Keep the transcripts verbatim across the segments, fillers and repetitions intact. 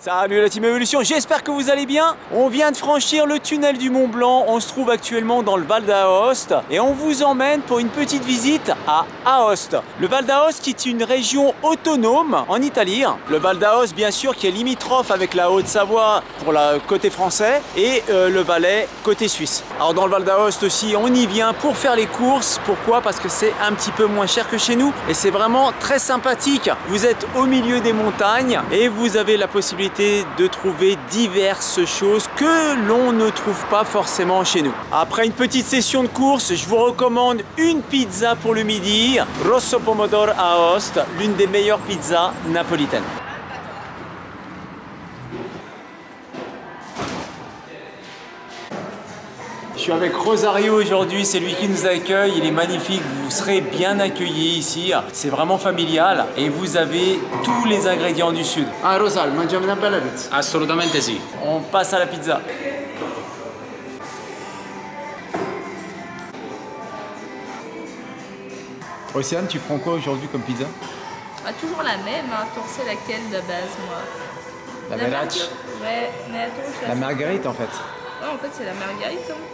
Salut la Team Evolution, j'espère que vous allez bien. On vient de franchir le tunnel du Mont Blanc, on se trouve actuellement dans le Val d'Aoste et on vous emmène pour une petite visite à Aoste. Le Val d'Aoste qui est une région autonome en Italie. Le Val d'Aoste bien sûr qui est limitrophe avec la Haute-Savoie pour le côté français et euh, le Valais côté suisse. Alors dans le Val d'Aoste aussi on y vient pour faire les courses. Pourquoi? Parce que c'est un petit peu moins cher que chez nous et c'est vraiment très sympathique. Vous êtes au milieu des montagnes et vous avez la possibilité de trouver diverses choses que l'on ne trouve pas forcément chez nous. Après une petite session de course, je vous recommande une pizza pour le midi, Rosso Pomodoro Aoste, l'une des meilleures pizzas napolitaines. Je suis avec Rosario aujourd'hui, c'est lui qui nous accueille, il est magnifique, vous serez bien accueillis ici, c'est vraiment familial et vous avez tous les ingrédients du sud. Ah Rosal, mangiamo una bella pizza? Assolutamente sì. On passe à la pizza. Océane, tu prends quoi aujourd'hui comme pizza? Ah, toujours la même, hein. Toi, c'est laquelle de base, moi? La, la Verace? Ouais, mais attends, je la marguerite en fait. Ouais, en fait, c'est la marguerite. Hein.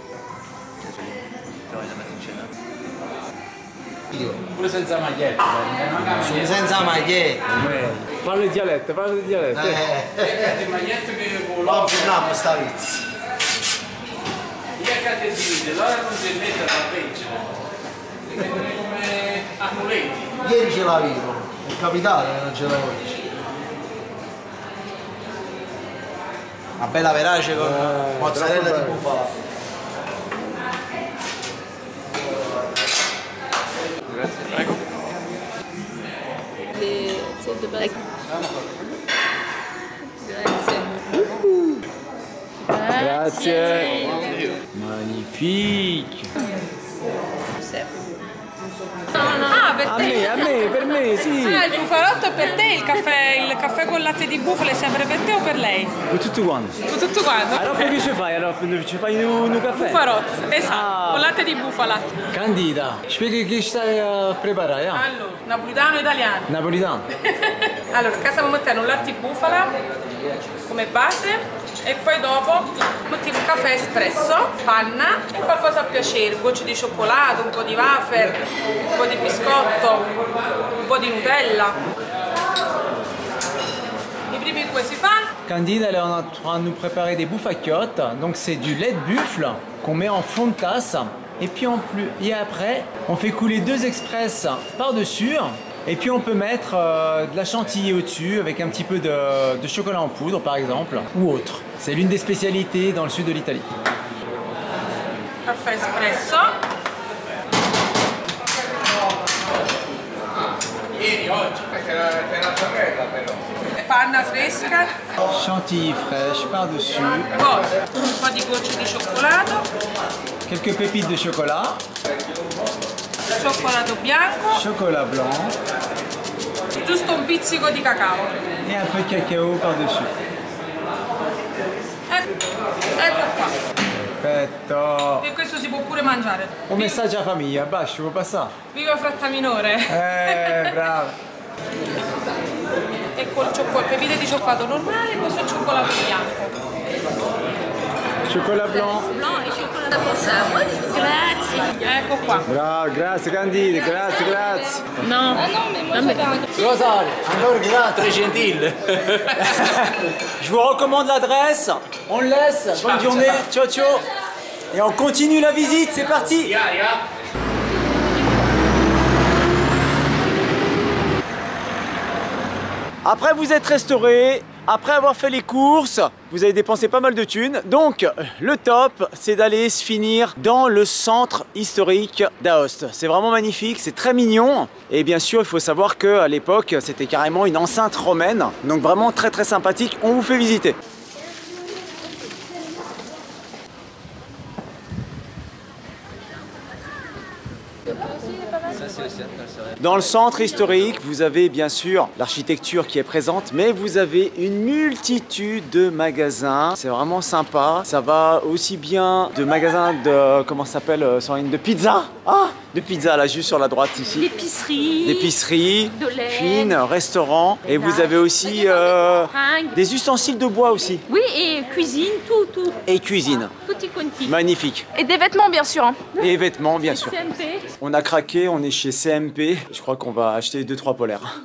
Pure senza maglietta. Senza maglietta. Parla il dialetto, parla il dialetto. Eh. Maglietta che Non finiamo sta vizza. Io a Catesini, allora non si mette la peggio. Come amuletti. Ieri ce l'avevo, è capitato che non ce l'avevo oggi. Una bella verace con eh, mozzarella di bufala. Grazie, prego. Le... c'est de base. Grazie. Grazie. Magnifique. No, no. Ah, per A te? me, a me, per me, sì. Ah, il bufalotto è per te, il caffè, il caffè con latte di bufala è sempre per te o per lei? Per tutto quanto. Per tutto quanto? Allora che ci fai? Allora ci fai un, un caffè? Bufalotto, esatto, Ah. con latte di bufala. Candida, spieghi che stai a preparare, eh? Allora, napolitano italiano. Napolitano. Allora, a casa mettiamo un latte di bufala come base e poi dopo mettiamo un caffè espresso, panna e qualcosa a piacere, un goccio di cioccolato, un po' di wafer, un po' di biscotto, un po' di Nutella. I primi due si fanno. Candide, elle est en train de nous préparer des bouffacchiottes. Donc c'est du lait de buffle qu'on met en fond de tasse. Et puis en plus, et après, on fait couler deux express par-dessus. Et puis on peut mettre euh, de la chantilly au-dessus avec un petit peu de, de chocolat en poudre par exemple, ou autre. C'est l'une des spécialités dans le sud de l'Italie. Caffè espresso. Ieri, oggi, perché era la sorella però. Panna fresca, Chantilly fraîche par-dessus. poi un po' di gocce di cioccolato, Quelques pépites de chocolat. cioccolato bianco, Chocolat blanc. giusto un pizzico di cacao. Et un peu de cacao par-dessus. Ecco, ecco qua. Perfetto. E questo si può pure mangiare. Un messaggio alla famiglia, bacio, può passare? Viva Fratta Minore! Eh, bravo. E col cioccolato, pepite di cioccolato normale e questo è il cioccolato bianco. Chocolat blanc. Blanc e cioccolato rosa. Grazie. Ecco qua. Bravo, grazie Candide, grazie, grazie. No. Non mi Rosario, allora grazie. Très gentile. Je vous recommande l'adresse. On le laisse. Ciao, Bonne journée. Ciao, ciao. Et on continue la visite. C'est parti. Iaia. Après vous êtes restauré, après avoir fait les courses, vous avez dépensé pas mal de thunes. Donc le top, c'est d'aller se finir dans le centre historique d'Aoste. C'est vraiment magnifique, c'est très mignon. Et bien sûr, il faut savoir qu'à l'époque, c'était carrément une enceinte romaine. Donc vraiment très très sympathique, on vous fait visiter. Dans le centre historique, vous avez bien sûr l'architecture qui est présente, mais vous avez une multitude de magasins. C'est vraiment sympa. Ça va aussi bien de magasins de, comment ça s'appelle, de pizza, ah, de pizza là, juste sur la droite ici. L'épicerie. L'épicerie, de lait. cuisine, restaurant. Et vous Là. avez aussi euh, Fringues. des ustensiles de bois aussi. Oui, et cuisine, tout, tout. Et cuisine. Tutti quanti. Magnifique. Et des vêtements, bien sûr. Hein. Et vêtements, bien sûr. C M P. On a craqué, on est chez C M P. Je crois qu'on va acheter deux trois polaires.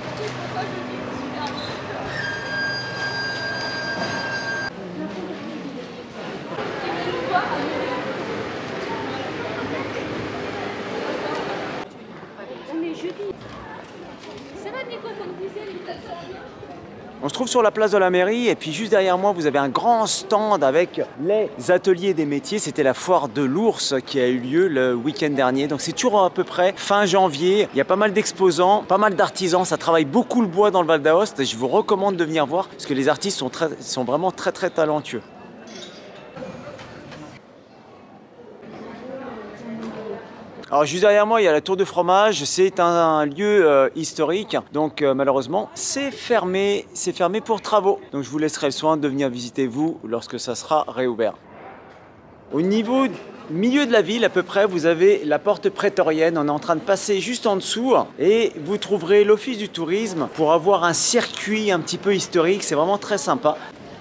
On est jeudi. C'est vrai, Nico, comme disait. On se trouve sur la place de la mairie et puis juste derrière moi vous avez un grand stand avec les ateliers des métiers. C'était la foire de l'ours qui a eu lieu le week-end dernier. Donc c'est toujours à peu près fin janvier. Il y a pas mal d'exposants, pas mal d'artisans. Ça travaille beaucoup le bois dans le Val d'Aoste. Je vous recommande de venir voir parce que les artistes sont, très, sont vraiment très très talentueux. Alors juste derrière moi il y a la tour de fromage, c'est un, un lieu euh, historique, donc euh, malheureusement c'est fermé, c'est fermé pour travaux. Donc je vous laisserai le soin de venir visiter vous lorsque ça sera réouvert. Au niveau milieu de la ville à peu près, vous avez la porte prétorienne, on est en train de passer juste en dessous et vous trouverez l'office du tourisme pour avoir un circuit un petit peu historique, c'est vraiment très sympa.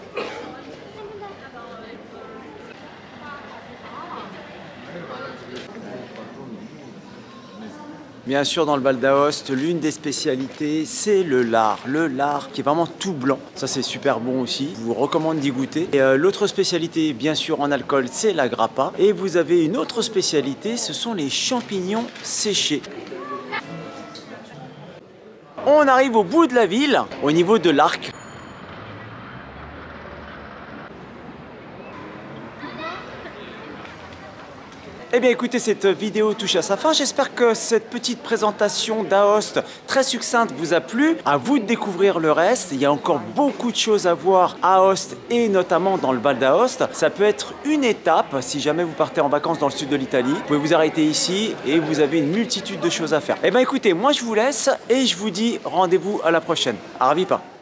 Bien sûr, dans le Val d'Aoste, l'une des spécialités, c'est le lard. Le lard qui est vraiment tout blanc. Ça, c'est super bon aussi. Je vous recommande d'y goûter. Et euh, l'autre spécialité, bien sûr, en alcool, c'est la grappa. Et vous avez une autre spécialité, ce sont les champignons séchés. On arrive au bout de la ville, au niveau de l'Arc. Eh bien écoutez, cette vidéo touche à sa fin. J'espère que cette petite présentation d'Aoste très succincte vous a plu. À vous de découvrir le reste. Il y a encore beaucoup de choses à voir à Aoste et notamment dans le Val d'Aoste. Ça peut être une étape si jamais vous partez en vacances dans le sud de l'Italie. Vous pouvez vous arrêter ici et vous avez une multitude de choses à faire. Eh bien écoutez, moi je vous laisse et je vous dis rendez-vous à la prochaine. Arrivi pas.